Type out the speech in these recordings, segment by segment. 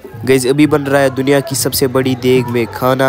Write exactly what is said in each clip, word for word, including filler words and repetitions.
Guys अभी बन रहा है दुनिया की सबसे बड़ी देग में खाना।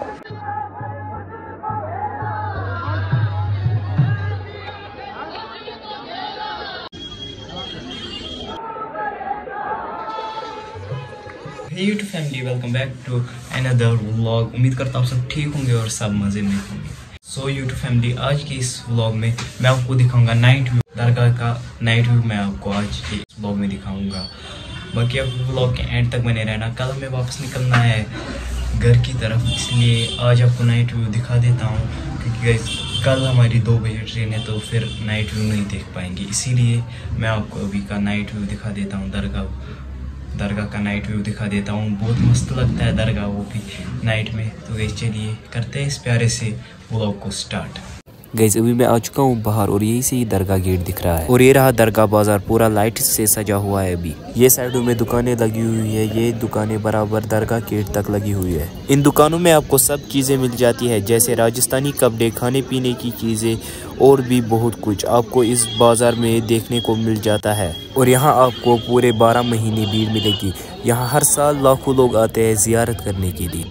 Hey YouTube family, welcome back to another vlog. उम्मीद करता हूँ सब ठीक होंगे और सब मज़े में होंगे। सो यूट्यूब फैमिली, आज के इस व्लॉग में मैं आपको दिखाऊंगा नाइट व्यू, दरगाह का नाइट व्यू मैं आपको आज के इस व्लॉग में दिखाऊंगा। बाकी आप व्लॉग के एंड तक बने रहना। कल हमें वापस निकलना है घर की तरफ, इसलिए आज आपको नाइट व्यू दिखा देता हूँ, क्योंकि कल हमारी दो बजे ट्रेन है तो फिर नाइट व्यू नहीं देख पाएंगे। इसीलिए मैं आपको अभी का नाइट व्यू दिखा देता हूँ। दरगाह दरगाह का नाइट व्यू दिखा देता हूँ। बहुत मस्त लगता है दरगाह, वो भी नाइट में। तो गैस चलिए करते हैं इस प्यारे से व्लॉग को स्टार्ट। गैस अभी मैं आ चुका हूँ बाहर और यही से ही दरगाह गेट दिख रहा है और ये रहा दरगाह बाजार, पूरा लाइट से सजा हुआ है। अभी ये साइडों में दुकानें लगी हुई है, ये दुकानें बराबर दरगाह गेट तक लगी हुई है। इन दुकानों में आपको सब चीज़ें मिल जाती है, जैसे राजस्थानी कपड़े, खाने पीने की चीज़ें और भी बहुत कुछ आपको इस बाज़ार में देखने को मिल जाता है। और यहाँ आपको पूरे बारह महीने भीड़ मिलेगी। यहाँ हर साल लाखों लोग आते हैं ज़ियारत करने के लिए।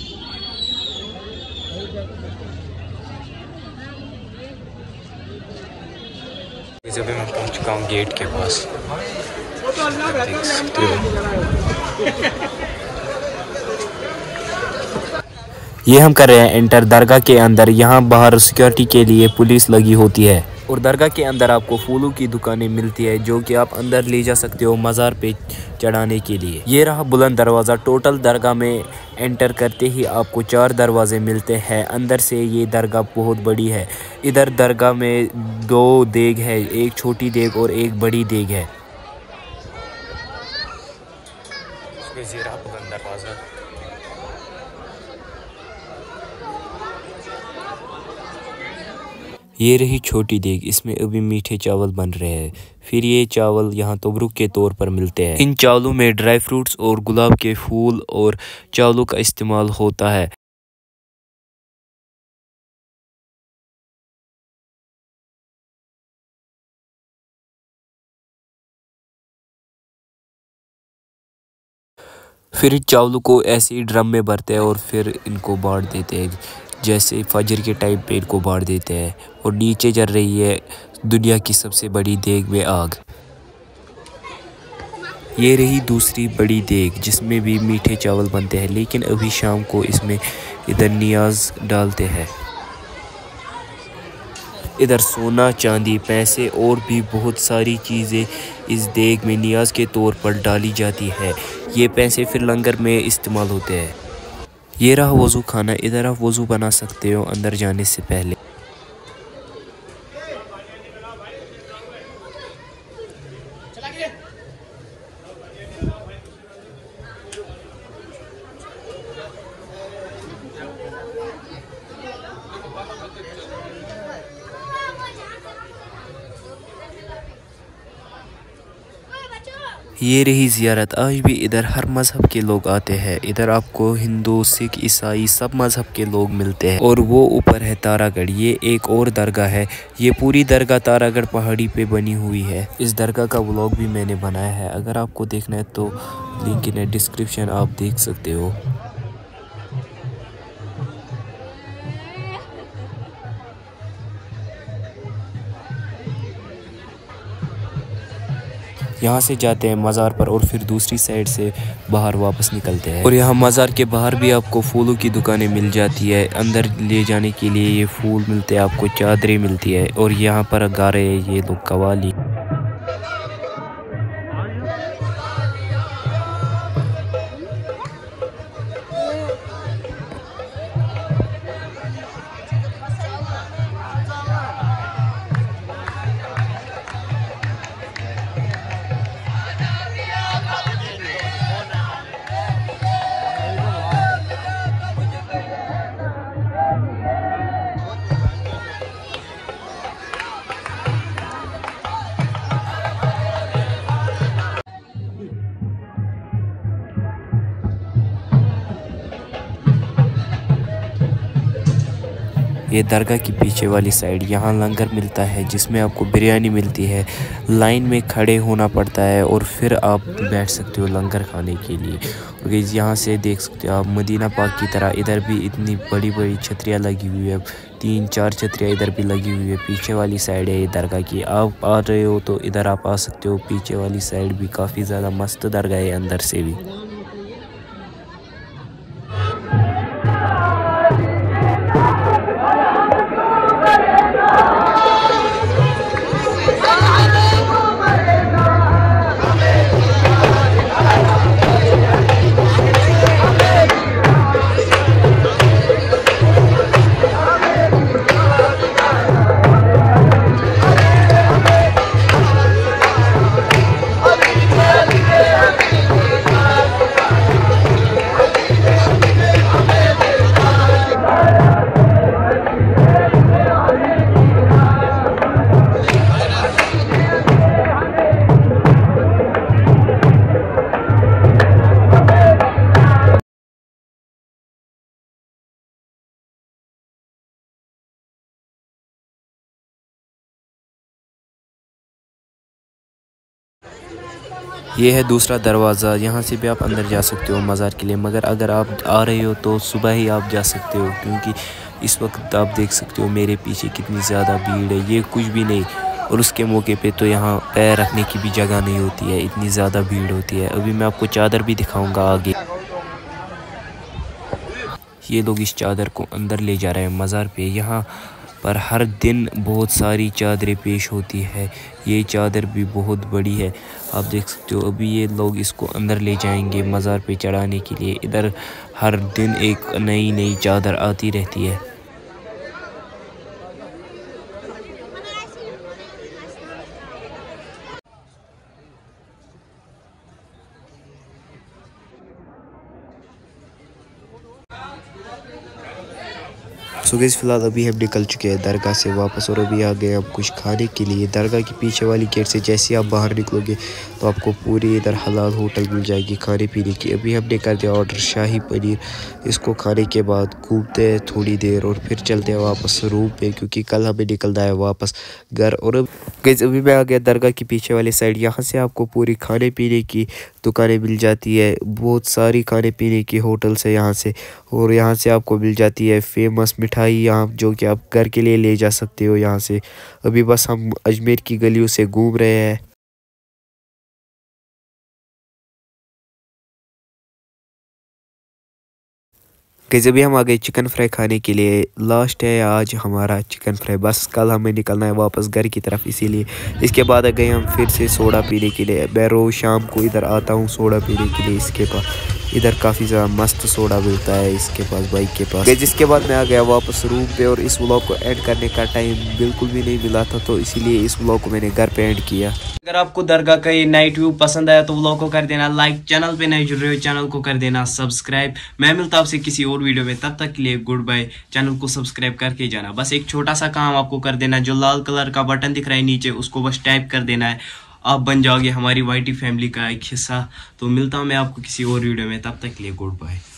अभी मैं पहुंच चुका हूँ गेट के पास। ये हम कर रहे हैं एंटर दरगाह के अंदर। यहाँ बाहर सिक्योरिटी के लिए पुलिस लगी होती है और दरगाह के अंदर आपको फूलों की दुकानें मिलती है, जो कि आप अंदर ले जा सकते हो मज़ार पे चढ़ाने के लिए। ये रहा बुलंद दरवाज़ा। टोटल दरगाह में एंटर करते ही आपको चार दरवाजे मिलते हैं अंदर से। ये दरगाह बहुत बड़ी है। इधर दरगाह में दो देग है, एक छोटी देग और एक बड़ी देग है। ये रहा बुलंद दरवाज़ा। ये रही छोटी देग, इसमें अभी मीठे चावल बन रहे हैं। फिर ये चावल यहाँ तबरुक के तौर पर मिलते हैं। इन चावलों में ड्राई फ्रूट्स और गुलाब के फूल और चावलों का इस्तेमाल होता है। फिर चावलों को ऐसे ही ड्रम में भरते हैं और फिर इनको बांट देते हैं, जैसे फजर के टाइम पे इनको बांट देते हैं। और नीचे जल रही है दुनिया की सबसे बड़ी देग में आग। ये रही दूसरी बड़ी देग, जिसमें भी मीठे चावल बनते हैं, लेकिन अभी शाम को इसमें इधर नियाज डालते हैं। इधर सोना, चांदी, पैसे और भी बहुत सारी चीज़ें इस देग में नियाज के तौर पर डाली जाती है। ये पैसे फिर लंगर में इस्तेमाल होते हैं। ये रहा वज़ू खाना। इधर आप वज़ू बना सकते हो अंदर जाने से पहले। ये रही ज़ियारत। आज भी इधर हर मज़हब के लोग आते हैं। इधर आपको हिंदू, सिख, ईसाई सब मज़हब के लोग मिलते हैं। और वो ऊपर है तारागढ़, ये एक और दरगाह है। ये पूरी दरगाह तारागढ़ पहाड़ी पे बनी हुई है। इस दरगाह का व्लॉग भी मैंने बनाया है, अगर आपको देखना है तो लिंक इन डिस्क्रिप्शन, आप देख सकते हो। यहाँ से जाते हैं मज़ार पर और फिर दूसरी साइड से बाहर वापस निकलते हैं। और यहाँ मज़ार के बाहर भी आपको फूलों की दुकानें मिल जाती है। अंदर ले जाने के लिए ये फूल मिलते हैं, आपको चादरें मिलती है। और यहाँ पर गा रहे हैं ये लोग कवाली। ये दरगाह की पीछे वाली साइड, यहाँ लंगर मिलता है जिसमें आपको बिरयानी मिलती है। लाइन में खड़े होना पड़ता है और फिर आप बैठ सकते हो लंगर खाने के लिए। और गाइस यहाँ से देख सकते हो आप मदीना पाक की तरह इधर भी इतनी बड़ी बड़ी छतरियाँ लगी हुई है, तीन चार छतरियाँ इधर भी लगी हुई है। पीछे वाली साइड है ये दरगाह की, आप आ रहे हो तो इधर आप आ सकते हो। पीछे वाली साइड भी काफ़ी ज़्यादा मस्त दरगाह है अंदर से भी। ये है दूसरा दरवाज़ा, यहाँ से भी आप अंदर जा सकते हो मज़ार के लिए। मगर अगर आप आ रहे हो तो सुबह ही आप जा सकते हो, क्योंकि इस वक्त आप देख सकते हो मेरे पीछे कितनी ज़्यादा भीड़ है। ये कुछ भी नहीं, और उसके मौके पे तो यहाँ पैर रखने की भी जगह नहीं होती है, इतनी ज़्यादा भीड़ होती है। अभी मैं आपको चादर भी दिखाऊँगा आगे। ये लोग इस चादर को अंदर ले जा रहे हैं मज़ार पे। यहाँ पर हर दिन बहुत सारी चादरें पेश होती है। ये चादर भी बहुत बड़ी है, आप देख सकते हो। अभी ये लोग इसको अंदर ले जाएंगे मज़ार पे चढ़ाने के लिए। इधर हर दिन एक नई नई चादर आती रहती है। सो गाइस फिलहाल अभी हम निकल चुके हैं दरगाह से वापस, और अभी आ गए हम कुछ खाने के लिए। दरगाह के पीछे वाली गेट से जैसे आप बाहर निकलोगे तो आपको पूरी इधर हलाल होटल मिल जाएगी खाने पीने की। अभी हमने कर दिया ऑर्डर शाही पनीर। इसको खाने के बाद घूमते हैं थोड़ी देर और फिर चलते हैं वापस रूम पे, क्योंकि कल हमें निकलना है वापस घर। और अब गाइस अभी मैं आ गया दरगाह की पीछे वाली साइड। यहाँ से आपको पूरी खाने पीने की दुकानें मिल जाती है, बहुत सारी खाने पीने की होटल्स है यहाँ से। और यहाँ से आपको मिल जाती है फेमस मिठाई यहाँ, जो कि आप घर के लिए ले जा सकते हो यहाँ से। अभी बस हम अजमेर की गलियों से घूम रहे हैं। गाइस अभी हम आ गए चिकन फ्राई खाने के लिए। लास्ट है आज हमारा चिकन फ्राई, बस कल हमें निकलना है वापस घर की तरफ, इसीलिए। इसके बाद आ गए हम फिर से सोडा पीने के लिए। मैं रोज़ शाम को इधर आता हूँ सोडा पीने के लिए इसके पास। इधर काफ़ी ज़्यादा मस्त सोडा मिलता है इसके पास, बाइक के पास। जिसके बाद मैं आ गया वापस रूम पे, और इस व्लॉग को एंड करने का टाइम बिल्कुल भी नहीं मिला था, तो इसीलिए इस व्लॉग को मैंने घर पे एंड किया। अगर आपको दरगाह का ये नाइट व्यू पसंद आया तो व्लॉग को कर देना लाइक, चैनल पे नए जुड़ रहे हो चैनल को कर देना सब्सक्राइब। मैं मिलता हूं आपसे किसी और वीडियो में, तब तक के लिए गुड बाय। चैनल को सब्सक्राइब करके जाना। बस एक छोटा सा काम आपको कर देना, जो लाल कलर का बटन दिख रहा है नीचे, उसको बस टाइप कर देना है। आप बन जाओगे हमारी वाईटी फैमिली का एक हिस्सा। तो मिलता हूं मैं आपको किसी और वीडियो में, तब तक के लिए गुड बाय।